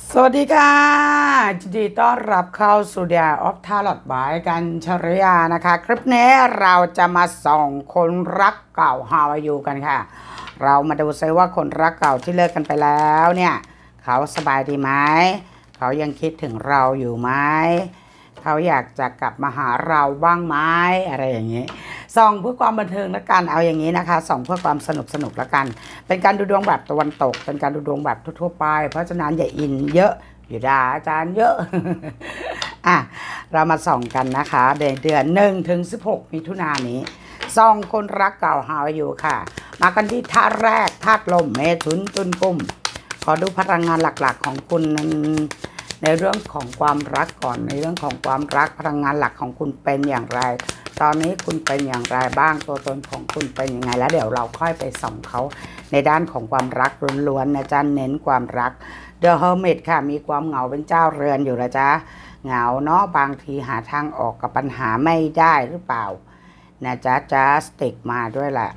สวัสดีค่ะยินดีต้อนรับเข้าสู่ The Art of Tarot by กันชรยานะคะคลิปนี้เราจะมาส่องคนรักเก่า How are you กันค่ะเรามาดูซิว่าคนรักเก่าที่เลิกกันไปแล้วเนี่ยเขาสบายดีไหมเขายังคิดถึงเราอยู่ไหมเขาอยากจะกลับมาหาเราบ้างไหมอะไรอย่างนี้ส่องเพื่อความบันเทิงละกันเอาอย่างนี้นะคะส่องเพื่อความสนุกละกันเป็นการดูดวงแบบตะวันตกเป็นการดูดวงแบบทั่วๆไปเพราะฉะนั้นอย่าอินเยอะอยู่ด่าอาจารย์เยอะ อ่ะเรามาส่องกันนะคะเดือน1 ถึง 16 มิถุนายนนี้ส่องคนรักเก่าหาอยู่ค่ะมากันที่ธาตุแรกธาตุลมเมถุนตุลกุมขอดูพลังงานหลักๆของคุณในเรื่องของความรักก่อนในเรื่องของความรักพลังงานหลักของคุณเป็นอย่างไรตอนนี้คุณเป็นอย่างไรบ้างตัวตนของคุณเป็นยังไงแล้วเดี๋ยวเราค่อยไปส่องเขาในด้านของความรักล้วนๆนะจ๊ะเน้นความรัก The Hermit ค่ะมีความเหงาเป็นเจ้าเรือนอยู่นะจ๊ะเหงาเนาะบางทีหาทางออกกับปัญหาไม่ได้หรือเปล่านะจ๊ะจัสติกมาด้วยแหละ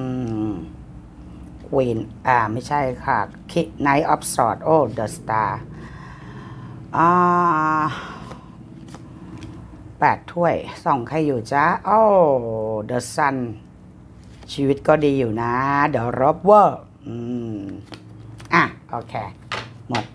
ควีนไม่ใช่ค่ะ Knight of Swords โอ้ The Star 8 ถ้วยส่องใครอยู่จ๊ะโอ้ The Sun ชีวิตก็ดีอยู่นะ The Rover โอเคหมด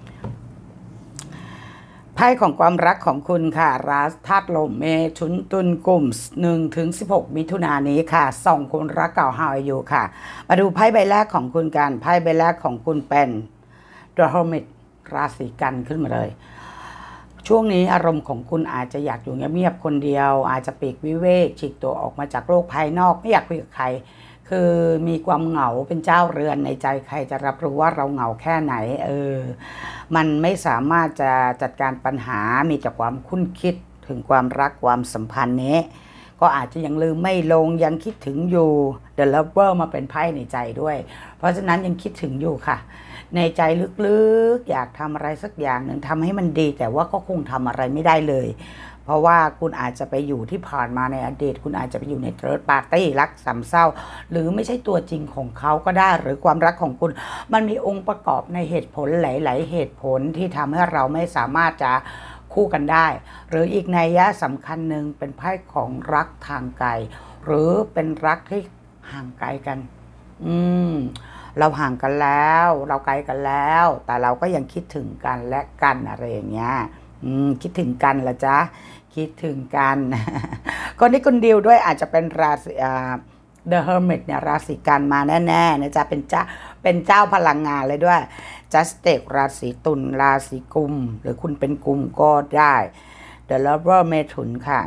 ไพ่ของความรักของคุณค่ะราศีธาตุลมเมถุนตุลกุม1 ถึง 16 มิถุนายนนี้ค่ะส่องคนรักเก่าHow are youค่ะมาดูไพ่ใบแรกของคุณกันไพ่ใบแรกของคุณเป็น The Hermit ราศีกันขึ้นมาเลยช่วงนี้อารมณ์ของคุณอาจจะอยากอยู่เงียบๆคนเดียวอาจจะปีกวิเวกฉีกตัวออกมาจากโลกภายนอกไม่อยากคุยกับใครคือมีความเหงาเป็นเจ้าเรือนในใจใครจะรับรู้ว่าเราเหงาแค่ไหนมันไม่สามารถจะจัดการปัญหามีแต่ความคุ้นคิดถึงความรักความสัมพันธ์นี้ก็อาจจะยังลืมไม่ลงยังคิดถึงอยู่ The Lover มาเป็นไพ่ในใจด้วยเพราะฉะนั้นยังคิดถึงอยู่ค่ะในใจลึกๆอยากทำอะไรสักอย่างหนึ่งทำให้มันดีแต่ว่าก็คงทำอะไรไม่ได้เลยเพราะว่าคุณอาจจะไปอยู่ที่ผ่านมาในอดีตคุณอาจจะไปอยู่ในเทิร์ดปาร์ตี้รักสามเศร้าหรือไม่ใช่ตัวจริงของเขาก็ได้หรือความรักของคุณมันมีองค์ประกอบในเหตุผลหลายๆเหตุผลที่ทำให้เราไม่สามารถจะคู่กันได้หรืออีกนัยยะสำคัญหนึ่งเป็นไพ่ของรักทางไกลหรือเป็นรักที่ห่างไกลกันเราห่างกันแล้วเราไกลกันแล้วแต่เราก็ยังคิดถึงกันและกันอะไรอย่างเงี้ยคิดถึงกันละจ๊ะคิดถึงกันคนที่คุณดีลด้วยอาจจะเป็นราศีThe Hermit เนี่ยราศีกันมาแน่ๆนะจ๊ะเป็นเจ้าพลังงานเลยด้วยจัสติกราศีตุลราศีกุมหรือคุณเป็นกุมก็ได้ The Lover เมถุนค่ะ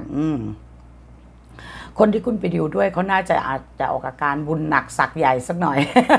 คนที่คุณไปดิวด้วยเขาน่าจะอาจจะออกอาการบุญหนักสักใหญ่สักหน่อย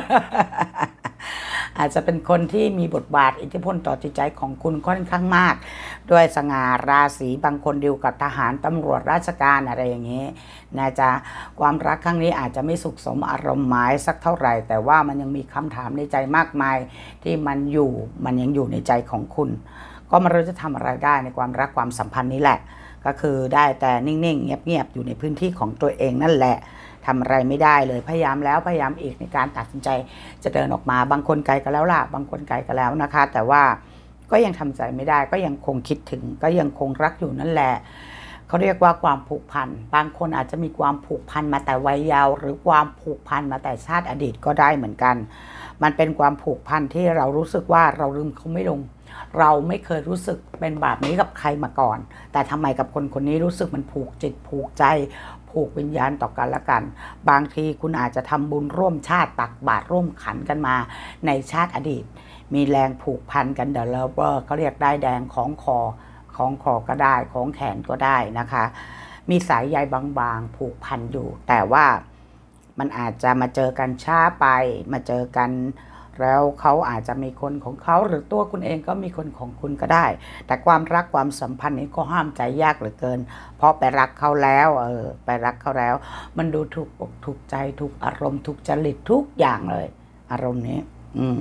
อาจจะเป็นคนที่มีบทบาทอิทธิพลต่อจิตใจของคุณค่อนข้างมากด้วยสง่าราศีบางคนดิวกับทหารตำรวจราชการอะไรอย่างนี้นะจ๊ะความรักครั้งนี้อาจจะไม่สุขสมอารมณ์หมายสักเท่าไหร่แต่ว่ามันยังมีคำถามในใจมากมายที่มันยังอยู่ในใจของคุณก็ไม่รู้จะทำอะไรได้ในความรักความสัมพันธ์นี้แหละก็คือได้แต่นิ่งๆเงียบๆอยู่ในพื้นที่ของตัวเองนั่นแหละทำอะไรไม่ได้เลยพยายามแล้วพยายามอีกในการตัดสินใจจะเดินออกมาบางคนไกลกันแล้วล่ะบางคนไกลกันแล้วนะคะแต่ว่าก็ยังทำใจไม่ได้ก็ยังคงคิดถึงก็ยังคงรักอยู่นั่นแหละเขาเรียกว่าความผูกพันบางคนอาจจะมีความผูกพันมาแต่วัยเยาว์หรือความผูกพันมาแต่ชาติอดีตก็ได้เหมือนกันมันเป็นความผูกพันที่เรารู้สึกว่าเราลืมเขาไม่ลงเราไม่เคยรู้สึกเป็นแบบนี้กับใครมาก่อนแต่ทำไมกับคนคนนี้รู้สึกมันผูกจิตผูกใจผูกวิญญาณต่อกันละกันบางทีคุณอาจจะทำบุญร่วมชาติตักบาตรร่วมขันกันมาในชาติอดีตมีแรงผูกพันกัน The Lover เขาเรียกได้แดงของคอก็ได้ของแขนก็ได้นะคะมีสายใยบางๆผูกพันอยู่แต่ว่ามันอาจจะมาเจอกันช้าไปมาเจอกันแล้วเขาอาจจะมีคนของเขาหรือตัวคุณเองก็มีคนของคุณก็ได้แต่ความรักความสัมพันธ์นี้ก็ห้ามใจยากเหลือเกินเพราะไปรักเขาแล้วไปรักเขาแล้วมันดูถูกอกถูกใจถูกอารมณ์ถูกจริตทุกอย่างเลยอารมณ์นี้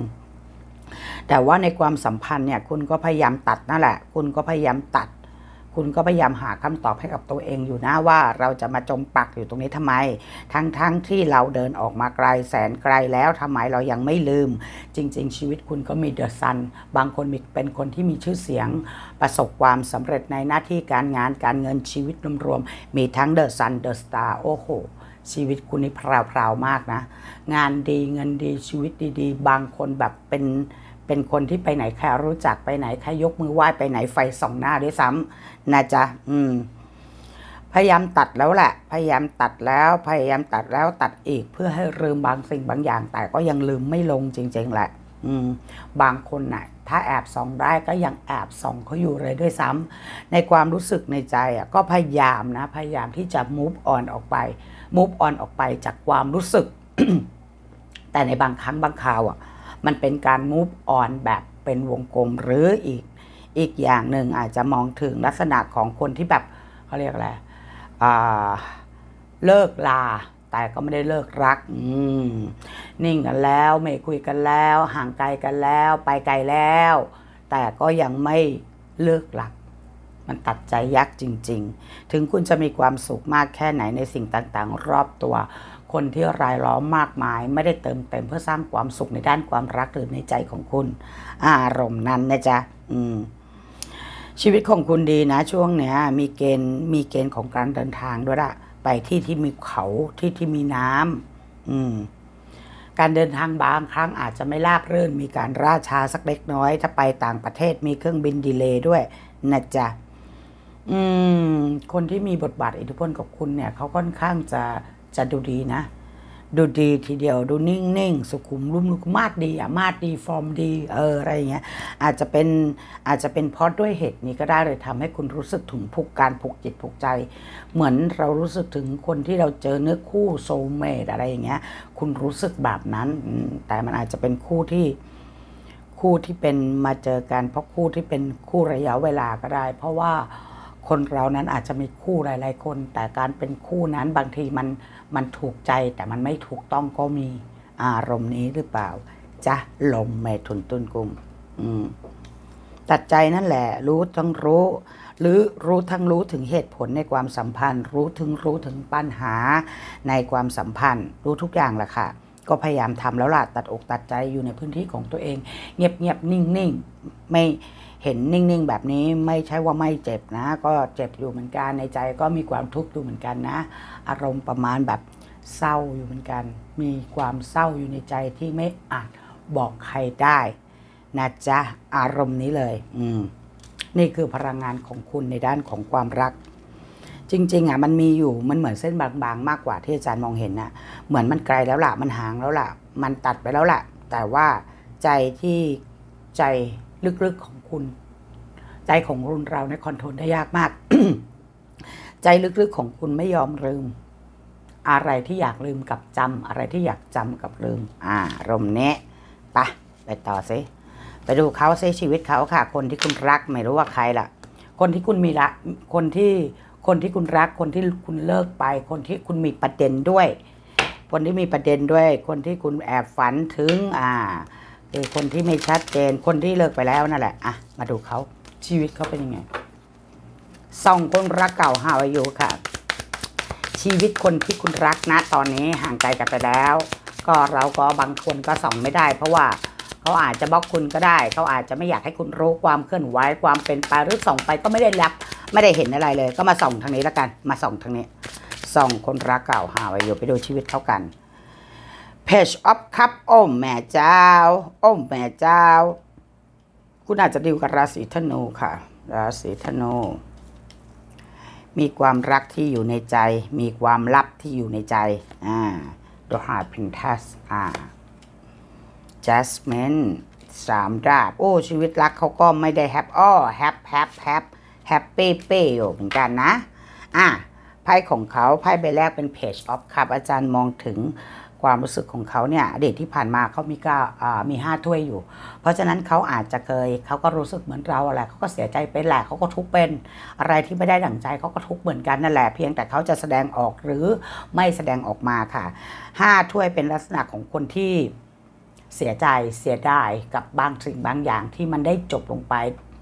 แต่ว่าในความสัมพันธ์เนี่ยคุณก็พยายามตัดนั่นแหละคุณก็พยายามตัดคุณก็พยายามหาคำตอบให้กับตัวเองอยู่นะว่าเราจะมาจมปักอยู่ตรงนี้ทำไมทั้งที่เราเดินออกมาไกลแสนไกลแล้วทำไมเรายังไม่ลืมจริงๆชีวิตคุณก็มีเดอะซันบางคนเป็นคนที่มีชื่อเสียงประสบความสำเร็จในหน้าที่การงานการเงินชีวิตรวมๆมีทั้งเดอะซันเดอะสตาร์โอ้โหชีวิตคุณนี่พราวๆมากนะงานดีเงินดีชีวิตดีๆบางคนแบบเป็นคนที่ไปไหนใครรู้จักไปไหนใครยกมือไหว้ไปไหนไฟส่องหน้าด้วยซ้ำนะจ๊ะพยายามตัดแล้วแหละพยายามตัดแล้วตัดอีกเพื่อให้ลืมบางสิ่งบางอย่างแต่ก็ยังลืมไม่ลงจริงๆแหละบางคนน่ะถ้าแอบส่องได้ก็ยังแอบส่องเขาอยู่เลยด้วยซ้ำในความรู้สึกในใจก็พยายามที่จะ move on ออกไปจากความรู้สึก แต่ในบางครั้งบางคราวมันเป็นการ move on แบบเป็นวงกลมหรืออีกอย่างหนึ่งอาจจะมองถึงลักษณะของคนที่แบบเขาเรียกอะไรเลิกลาแต่ก็ไม่ได้เลิกรักนิ่งกันแล้วไม่คุยกันแล้วห่างไกลกันแล้วไปไกลแล้วแต่ก็ยังไม่เลิกรักมันตัดใจยากจริงๆถึงคุณจะมีความสุขมากแค่ไหนในสิ่งต่างๆรอบตัวคนที่รายล้อมมากมายไม่ได้เติมเต็มเพื่อสร้างความสุขในด้านความรักหรือในใจของคุณอารมณ์นั้นนะจ๊ะชีวิตของคุณดีนะช่วงเนี้ยมีเกณฑ์ของการเดินทางด้วยละไปที่มีเขาที่มีน้ำการเดินทางบางครั้งอาจจะไม่ราบรื่นมีการล่าช้าสักเล็กน้อยถ้าไปต่างประเทศมีเครื่องบินดีเลย์ด้วยนะจ๊ะคนที่มีบทบาทอิทธิพลกับคุณเนี่ยเขาค่อนข้างจะดูดีนะดูดีทีเดียวดูนิ่งสุขุมรุ่มมาดดีมาดดีฟอร์มดีอะไรอย่างเงี้ยอาจจะเป็นเพราะด้วยเหตุนี้ก็ได้เลยทำให้คุณรู้สึกถึงการผูกจิตผูกใจเหมือนเรารู้สึกถึงคนที่เราเจอเนื้อคู่โซลเมทอะไรอย่างเงี้ยคุณรู้สึกแบบนั้นแต่มันอาจจะเป็นคู่ที่เป็นมาเจอกันเพราะคู่ที่เป็นคู่ระยะเวลาก็ได้เพราะว่าคนเรานั้นอาจจะมีคู่หลายๆคนแต่การเป็นคู่นั้นบางทีมันถูกใจแต่มันไม่ถูกต้องก็มีอารมณ์นี้หรือเปล่าจ๊ะลมเมถุนตุลกุมตัดใจนั่นแหละรู้ทั้งรู้หรือรู้ถึงเหตุผลในความสัมพันธ์รู้ถึงปัญหาในความสัมพันธ์รู้ทุกอย่างแหละค่ะก็พยายามทำแล้วล่ะตัดอกตัดใจอยู่ในพื้นที่ของตัวเองเงียบนิ่งไม่เห็นนิ่งๆแบบนี้ไม่ใช่ว่าไม่เจ็บนะก็เจ็บอยู่เหมือนกันในใจก็มีความทุกข์อยู่เหมือนกันนะอารมณ์ประมาณแบบเศร้าอยู่เหมือนกันมีความเศร้าอยู่ในใจที่ไม่อาจบอกใครได้นะจ๊ะอารมณ์นี้เลยนี่คือพลังงานของคุณในด้านของความรักจริงๆมันมีอยู่มันเหมือนเส้นบางๆมากกว่าที่อาจารย์มองเห็นเหมือนมันไกลแล้วล่ะมันห่างแล้วล่ะมันตัดไปแล้วล่ะแต่ว่าใจลึกๆของคุณใจของเราในคอนโทรลได้ยากมาก ใจลึกๆของคุณไม่ยอมลืมอะไรที่อยากลืมกับจำอะไรที่อยากจำกับลืมรมเนี้ยไปต่อซิไปดูเขาซิชีวิตเขาค่ะคนที่คุณรักไม่รู้ว่าใครล่ะคนที่คุณมีละคนที่คุณรักคนที่คุณเลิกไปคนที่คุณมีประเด็นด้วยคนที่มีประเด็นด้วยคนที่คุณแอบฝันถึงคือคนที่ไม่ชัดเจนคนที่เลิกไปแล้วนั่นแหละมาดูเขาชีวิตเขาเป็นยังไงส่องคนรักเก่าHow are youค่ะชีวิตคนที่คุณรักนะตอนนี้ห่างไกลกันไปแล้วก็เราก็บางคนก็ส่องไม่ได้เพราะว่าเขาอาจจะบล็อกคุณก็ได้เขาอาจจะไม่อยากให้คุณรู้ความเคลื่อนไหวความเป็นไปหรือส่องไปก็ไม่ได้เห็นอะไรเลยก็มาส่องทางนี้แล้วกันมาส่องทางนี้ส่องคนรักเก่าHow are youไปดูชีวิตเขากันPage of Cup โอ้แม่เจ้าคุณอาจจะดีลกับราศีธนูค่ะราศีธนูมีความรักที่อยู่ในใจมีความลับที่อยู่ในใจThe High Princess Jasmine 3 ดาบชีวิตรักเขาก็ไม่ได้แฮปปี้อยู่เหมือนกันนะไพ่ของเขาไพ่ใบแรกเป็น Page of Cup อาจารย์มองถึงความรู้สึกของเขาเนี่ยอดีตที่ผ่านมาเขามี5 ถ้วยอยู่เพราะฉะนั้นเขาอาจจะเขาก็รู้สึกเหมือนเราแหละเขาก็เสียใจเป็นแหละเขาก็ทุกข์เป็นอะไรที่ไม่ได้ดั่งใจเขาก็ทุกข์เหมือนกันนั่นแหละเพียงแต่เขาจะแสดงออกหรือไม่แสดงออกมาค่ะ5 ถ้วยเป็นลักษณะของคนที่เสียใจเสียดายกับบางสิ่งบางอย่างที่มันได้จบลงไป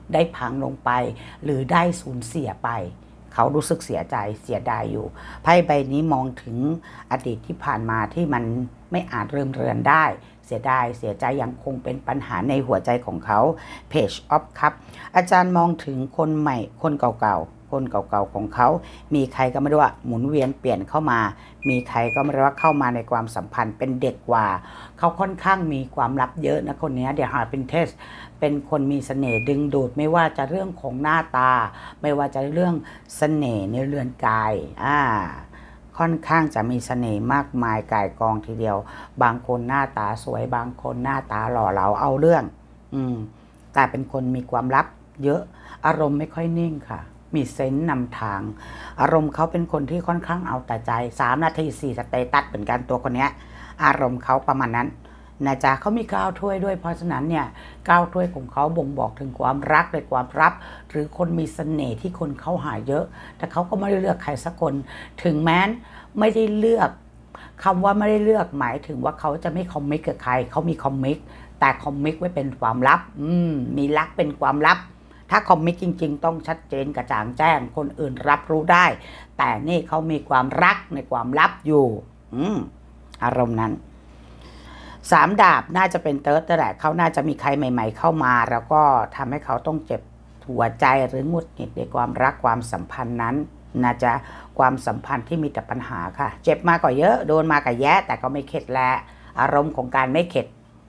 ได้พังลงไปหรือได้สูญเสียไปเขารู้สึกเสียใจเสียดายอยู่ไพ่ใบนี้มองถึงอดีตที่ผ่านมาที่มันไม่อาจเรือนได้เสียดายเสียใจยังคงเป็นปัญหาในหัวใจของเขา Page of Cup อาจารย์มองถึงคนใหม่คนเก่าๆคนเก่าๆของเขามีใครก็ไม่รู้ว่าหมุนเวียนเปลี่ยนเข้ามามีใครก็ไม่รู้ว่าเข้ามาในความสัมพันธ์เป็นเด็กกว่าเขาค่อนข้างมีความลับเยอะนะคนนี้เดี๋ยวหาเป็นเทสเป็นคนมีเสน่ห์ดึงดูดไม่ว่าจะเรื่องของหน้าตาไม่ว่าจะเรื่องเสน่ห์ในเรือนกายค่อนข้างจะมีเสน่ห์มากมายก่ายกองทีเดียวบางคนหน้าตาสวยบางคนหน้าตาหล่อเหลาเอาเรื่องแต่เป็นคนมีความลับเยอะอารมณ์ไม่ค่อยนิ่งค่ะมีเซนส์นำทางอารมณ์เขาเป็นคนที่ค่อนข้างเอาแต่ใจ3 นาที 4 สเตตัสเหมือนกันตัวคนนี้อารมณ์เขาประมาณนั้นนะจ๊ะเขามี9 ถ้วยด้วยเพราะฉะนั้นเนี่ย9 ถ้วยของเขาบ่งบอกถึงความรักและความลับหรือคนมีเสน่ห์ที่คนเขาหาเยอะแต่เขาก็ไม่ได้เลือกใครสักคนถึงแม้นไม่ได้เลือกคำว่าไม่ได้เลือกหมายถึงว่าเขาจะไม่คอมมิตกับใครเขามีคอมมิตแต่คอมมิตไว้เป็นความลับมีรักเป็นความลับถ้าคอมมิตจริงๆต้องชัดเจนกระจ่างแจ้งคนอื่นรับรู้ได้แต่นี่เขามีความรักในความลับอยู่อารมณ์นั้น3 ดาบน่าจะเป็นเติร์ดแต่แหละเขาน่าจะมีใครใหม่ๆเข้ามาแล้วก็ทำให้เขาต้องเจ็บหัวใจหรือหงุดหงิดในความรักความสัมพันธ์นั้นน่าจะความสัมพันธ์ที่มีแต่ปัญหาค่ะเจ็บมาก็เยอะโดนมาก็แย่แต่ก็ไม่เข็ดแล้วอารมณ์ของการไม่เข็ด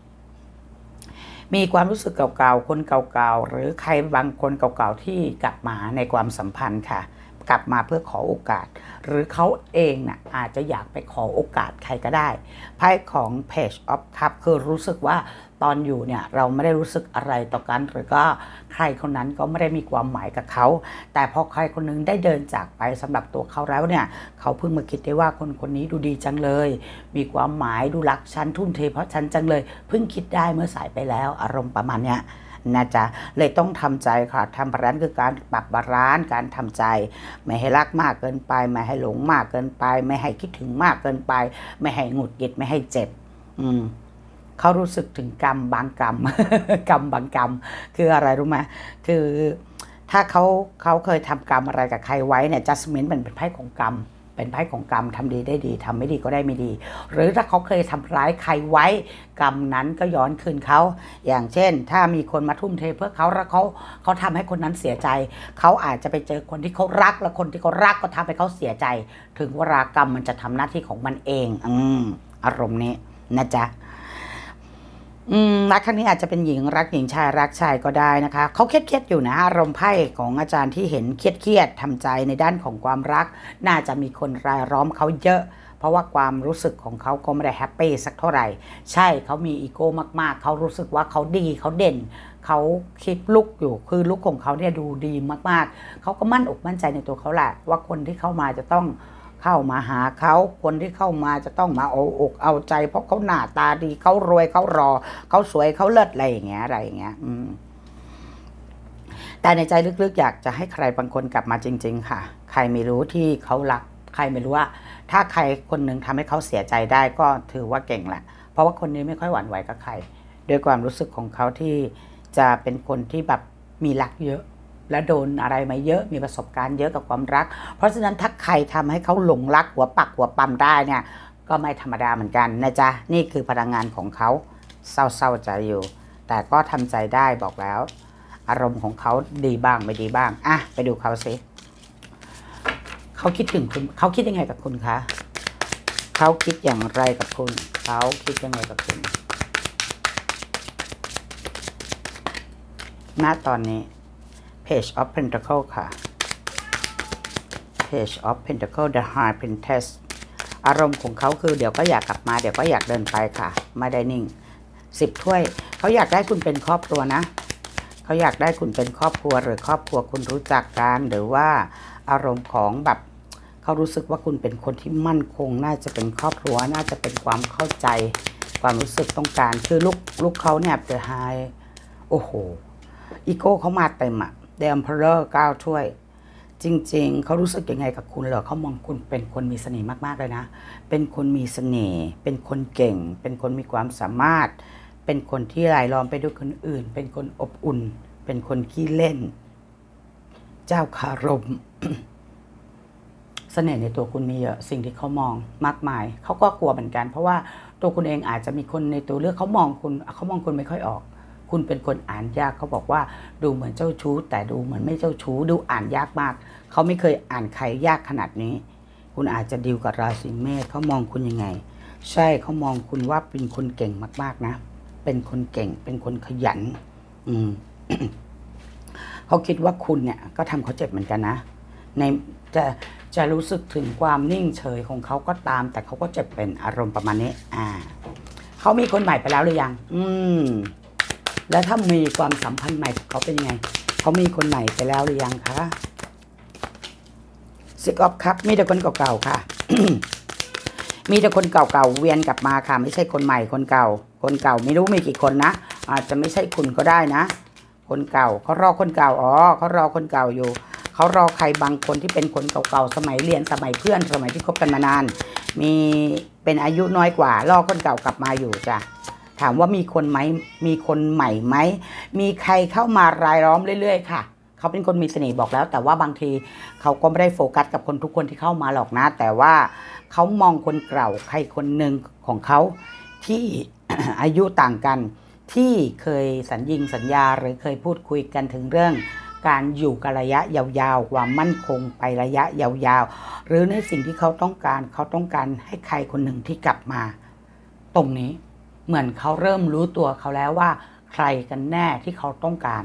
มีความรู้สึกเก่าๆคนเก่าๆหรือใครบางคนเก่าๆที่กลับมาในความสัมพันธ์ค่ะกลับมาเพื่อขอโอกาสหรือเขาเองน่ะอาจจะอยากไปขอโอกาสใครก็ได้ไพ่ของ Page of Cup คือรู้สึกว่าตอนอยู่เนี่ยเราไม่ได้รู้สึกอะไรต่อกันหรือก็ใครคนนั้นก็ไม่ได้มีความหมายกับเขาแต่พอใครคนนึงได้เดินจากไปสำหรับตัวเขาแล้วเนี่ยเขาเพิ่งมาคิดได้ว่าคนคนนี้ดูดีจังเลยมีความหมายดูรักฉันทุ่มเทเพราะฉันจังเลยเพิ่งคิดได้เมื่อสายไปแล้วอารมณ์ประมาณเนี้ยนะจ๊ะเลยต้องทำใจค่ะทำบาลานซ์คือการปรับบาลานซ์การทำใจไม่ให้รักมากเกินไปไม่ให้หลงมากเกินไปไม่ให้คิดถึงมากเกินไปไม่ให้หงุดหงิดไม่ให้เจ็บเขารู้สึกถึงกรรมบางกรรม กรรมบางกรรมคืออะไรรู้ไหมคือถ้าเขาเคยทำกรรมอะไรกับใครไว้เนี่ยจัสมินเป็นไพ่ของกรรมเป็นไพ่ของกรรมทำดีได้ดีทำไม่ดีก็ได้ไม่ดีหรือถ้าเขาเคยทำร้ายใครไว้กรรมนั้นก็ย้อนคืนเขาอย่างเช่นถ้ามีคนมาทุ่มเทเพื่อเขาแล้วเขาทำให้คนนั้นเสียใจเขาอาจจะไปเจอคนที่เขารักแล้วคนที่เขารักก็ทำให้เขาเสียใจถึงเวลากรรมมันจะทำหน้าที่ของมันเองอารมณ์นี้นะจ๊ะรักครั้งนี้อาจจะเป็นหญิงรักหญิงชายรักชายก็ได้นะคะเขาเครียดอยู่นะอารมณ์ไพ่ของอาจารย์ที่เห็นเครียดทำใจในด้านของความรักน่าจะมีคนรายล้อมเขาเยอะเพราะว่าความรู้สึกของเขาก็ไม่ได้แฮปปี้สักเท่าไหร่ใช่เขามีอีโก้มากๆเขารู้สึกว่าเขาดีเขาเด่นเขาคิดลุกอยู่คือลุกของเขาเนี่ยดูดีมากๆเขาก็มั่นอกมั่นใจในตัวเขาแหละว่าคนที่เข้ามาจะต้องเข้ามาหาเขาคนที่เข้ามาจะต้องมาเอาอกเอาใจเพราะเขาหน้าตาดีเขารวยเขารอเขาสวยเขาเลิศอะไรอย่างเงี้ยแต่ในใจลึกๆอยากจะให้ใครบางคนกลับมาจริงๆค่ะใครไม่รู้ที่เขารักใครไม่รู้ว่าถ้าใครคนหนึ่งทำให้เขาเสียใจได้ก็ถือว่าเก่งแหละเพราะว่าคนนี้ไม่ค่อยหวั่นไหวกับใครด้วยความรู้สึกของเขาที่จะเป็นคนที่แบบมีรักเยอะและโดนอะไรมาเยอะมีประสบการณ์เยอะกับความรักเพราะฉะนั้นถ้าใครทำให้เขาหลงรักหัวปักหัวปั๊มได้เนี่ยก็ไม่ธรรมดาเหมือนกันนะจ๊ะนี่คือพลังงานของเขาเศร้าใจอยู่แต่ก็ทำใจได้บอกแล้วอารมณ์ของเขาดีบ้างไม่ดีบ้างไปดูเขาสิเขาคิดถึงคุณเขาคิดยังไงกับคุณคะเขาคิดอย่างไรกับคุณเขาคิดยังไงกับคุณณตอนนี้ Page of Pentacle ค่ะ Page of Pentacle The High Princess อารมณ์ของเขาคือเดี๋ยวก็อยากกลับมาเดี๋ยวก็อยากเดินไปค่ะไม่ได้นิ่ง10 ถ้วยเขาอยากได้คุณเป็นครอบครัวนะเขาอยากได้คุณเป็นครอบครัวหรือครอบครัวคุณรู้จักกันหรือว่าอารมณ์ของแบบเขารู้สึกว่าคุณเป็นคนที่มั่นคงน่าจะเป็นครอบครัวน่าจะเป็นความเข้าใจความรู้สึกต้องการคือลูกเขาเนี่ยThe Highโอ้โหอีโก้เขามาเต็มอะThe Emperor 9 ถ้วยจริงๆเขารู้สึกยังไงกับคุณเหรอเขามองคุณเป็นคนมีเสน่ห์มากๆเลยนะเป็นคนมีเสน่ห์เป็นคนเก่งเป็นคนมีความสามารถเป็นคนที่รายล้อมไปด้วยคนอื่นเป็นคนอบอุ่นเป็นคนขี้เล่น เจ้าคารม เสน่ห์ในตัวคุณมีเยอะสิ่งที่เขามองมากมายเขาก็กลัวเหมือนกันเพราะว่าตัวคุณเองอาจจะมีคนในตัวเลือกเขามองคุณไม่ค่อยออกคุณเป็นคนอ่านยากเขาบอกว่าดูเหมือนเจ้าชู้แต่ดูเหมือนไม่เจ้าชู้ดูอ่านยากมากเขาไม่เคยอ่านใครยากขนาดนี้คุณอาจจะดีลกับราศีเมษเขามองคุณยังไงใช่เขามองคุณว่าเป็นคนเก่งมากๆนะเป็นคนเก่งเป็นคนขยันเขาคิดว่าคุณเนี่ยก็ทำเขาเจ็บเหมือนกันนะในจะรู้สึกถึงความนิ่งเฉยของเขาก็ตามแต่เขาก็เจ็บเป็นอารมณ์ประมาณนี้เขามีคนใหม่ไปแล้วหรือยังแล้วถ้ามีความสัมพันธ์ใหม่กับเขาเป็นยังไงเขามีคนใหม่ไปแล้วหรือยังคะซิกออฟครับมีแต่คนเก่าๆค่ะ มีแต่คนเก่าๆเวียนกลับมาค่ะไม่ใช่คนใหม่คนเก่าไม่รู้มีกี่คนนะอาจจะไม่ใช่คุณก็ได้นะคนเก่าเขารอคนเก่าเขารอคนเก่าอยู่เขารอใครบางคนที่เป็นคนเก่าๆสมัยเรียนสมัยเพื่อนสมัยที่คบกันมานานมีเป็นอายุน้อยกว่ารอคนเก่ากลับมาอยู่จ้ะถามว่ามีคนไหมมีคนใหม่ไหมมีใครเข้ามารายล้อมเรื่อยๆค่ะเขาเป็นคนมีเสน่ห์บอกแล้วแต่ว่าบางทีเขาก็ไม่ได้โฟกัสกับคนทุกคนที่เข้ามาหรอกนะแต่ว่าเขามองคนเก่าใครคนหนึ่งของเขาที่ อายุต่างกันที่เคยสัญญาหรือเคยพูดคุยกันถึงเรื่องการอยู่กันระยะยาวๆความมั่นคงไประยะยาวๆหรือในสิ่งที่เขาต้องการให้ใครคนหนึ่งที่กลับมาตรงนี้เหมือนเขาเริ่มรู้ตัวเขาแล้วว่าใครกันแน่ที่เขาต้องการ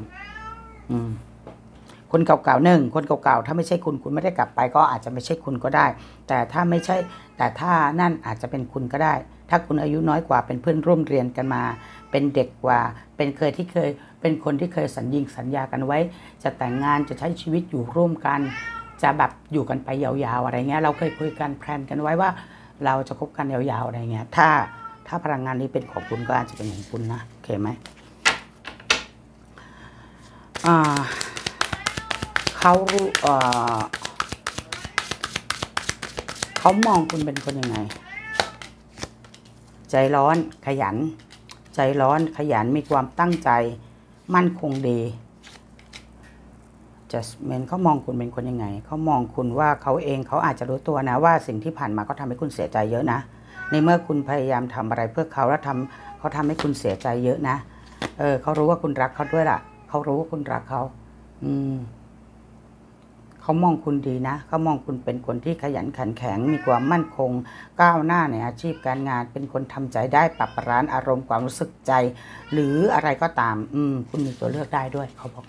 คนเก่าๆคนเก่าๆถ้าไม่ใช่คุณไม่ได้กลับไปก็อาจจะไม่ใช่คุณก็ได้แต่ถ้าไม่ใช่แต่ถ้านั่นอาจจะเป็นคุณก็ได้ถ้าคุณอายุน้อยกว่าเป็นเพื่อนร่วมเรียนกันมาเป็นเด็กกว่าเป็นคนที่เคยสัญญากันไว้จะแต่งงานจะใช้ชีวิตอยู่ร่วมกันจะแบบอยู่กันไปยาวๆอะไรเงี้ยเราเคยคุยกันแพลนกันไว้ว่าเราจะคบกันยาวๆอะไรเงี้ยถ้าพลังงานนี้เป็นของคุณก็อาจจะเป็นของคุณนะโอเคไหมเขามองคุณเป็นคนยังไงใจร้อนขยันมีความตั้งใจมั่นคงดีจัสเมนเขามองคุณเป็นคนยังไงเขามองคุณว่าเขาอาจจะรู้ตัวนะว่าสิ่งที่ผ่านมาก็ทำให้คุณเสียใจเยอะนะในเมื่อคุณพยายามทำอะไรเพื่อเขาแล้วเขาทำให้คุณเสียใจเยอะนะเขารู้ว่าคุณรักเขาด้วยล่ะเขารู้ว่าคุณรักเขาเขามองคุณดีนะเขามองคุณเป็นคนที่ขยันขันแข็งมีความมั่นคงก้าวหน้าในอาชีพการงานเป็นคนทำใจได้ปรับร้านอารมณ์ความรู้สึกใจหรืออะไรก็ตามคุณมีตัวเลือกได้ด้วยเขาบอก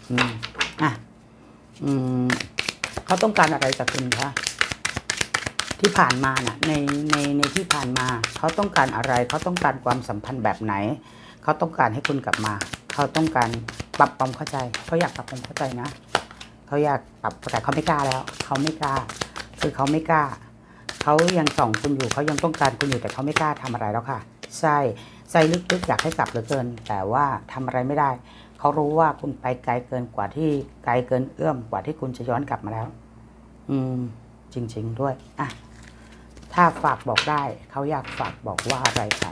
เขาต้องการอะไรจากคุณคะที่ผ่านมาน่ะในที่ผ่านมาเขาต้องการอะไรเขาต้องการความสัมพันธ์แบบไหนเขาต้องการให้คุณกลับมาเขาต้องการปรับความเข้าใจเขาอยากปรับความเข้าใจนะเขาอยากปรับแต่เขาไม่กล้าแล้วเขาไม่กล้าคือเขาไม่กล้าเขายังส่องคุณอยู่เขายังต้องการคุณอยู่แต่เขาไม่กล้าทำอะไรแล้วค่ะใช่ใจลึกๆอยากให้กลับเหลือเกินแต่ว่าทำอะไรไม่ได้เขารู้ว่าคุณไปไกลเกินกว่าที่ไกลเกินเอื้อมกว่าที่คุณจะย้อนกลับมาแล้วจริงๆด้วยถ้าฝากบอกได้เขาอยากฝากบอกว่าอะไรคะ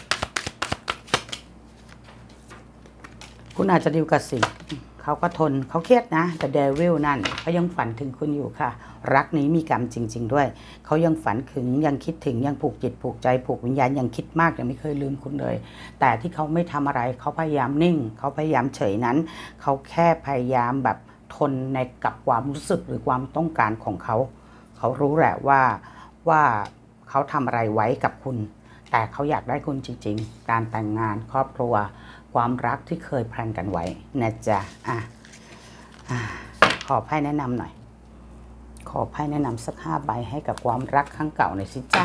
คุณอาจจะดีลกับสิ่งเขาก็ทนเขาเครียดนะแต่เดวิลนั่นเขายังฝันถึงคุณอยู่ค่ะรักนี้มีกรรมจริงๆด้วยเขายังฝันถึงยังคิดถึงยังผูกจิตผูกใจผูกวิญญาณยังคิดมากยังไม่เคยลืมคุณเลยแต่ที่เขาไม่ทำอะไรเขาพยายามนิ่งเขาพยายามเฉยนั้นเขาแค่พยายามแบบทนในกับความรู้สึกหรือความต้องการของเขาเขารู้แหละว่าเขาทำอะไรไว้กับคุณแต่เขาอยากได้คุณจริงๆการแต่งงานครอบครัวความรักที่เคยแพลนกันไว้นะจ๊ะขอไพ่แนะนำหน่อยขอไพ่แนะนำสัก5 ใบให้กับความรักครั้งเก่าหน่อยสิจ๊ะ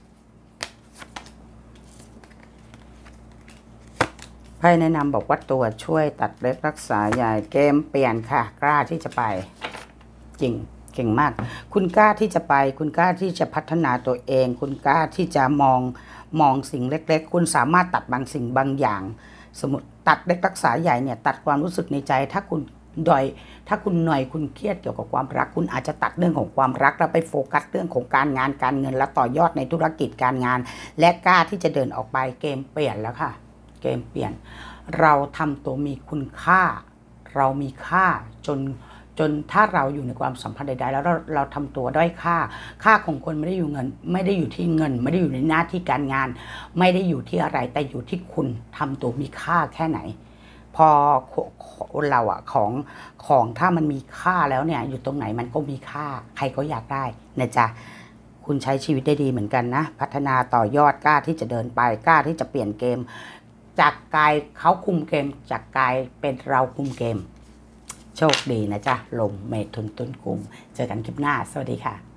ไพ่แนะนำบอกว่าตัวช่วยตัดเล็บรักษาใหญ่เกมเปลี่ยนค่ะกล้าที่จะไปเก่งมากคุณกล้าที่จะไปคุณกล้าที่จะพัฒนาตัวเองคุณกล้าที่จะมองสิ่งเล็กๆคุณสามารถตัดบางสิ่งบางอย่างสมมติตัดเล็กรักษาใหญ่เนี่ยตัดความรู้สึกในใจถ้าคุณหน่อยคุณเครียดเกี่ยวกับความรักคุณอาจจะตัดเรื่องของความรักแล้วไปโฟกัสเรื่องของการงานการเงินและต่อยอดในธุรกิจการงานและกล้าที่จะเดินออกไปเกมเปลี่ยนแล้วค่ะเกมเปลี่ยนเราทำตัวมีคุณค่าเรามีค่าจนถ้าเราอยู่ในความสัมพันธ์ใดๆแล้วเราทำตัวด้อยค่าของคนไม่ได้อยู่เงินไม่ได้อยู่ที่เงินไม่ได้อยู่ในหน้าที่การงานไม่ได้อยู่ที่อะไรแต่อยู่ที่คุณทำตัวมีค่าแค่ไหนพอเราอะของถ้ามันมีค่าแล้วเนี่ยอยู่ตรงไหนมันก็มีค่าใครก็อยากได้นะจ๊ะคุณใช้ชีวิตได้ดีเหมือนกันนะพัฒนาต่อยอดกล้าที่จะเดินไปกล้าที่จะเปลี่ยนเกมจากกายเขาคุมเกมจากกายเป็นเราคุมเกมโชคดีนะจ๊ะลมเมถุนตุลกุมเจอกันคลิปหน้าสวัสดีค่ะ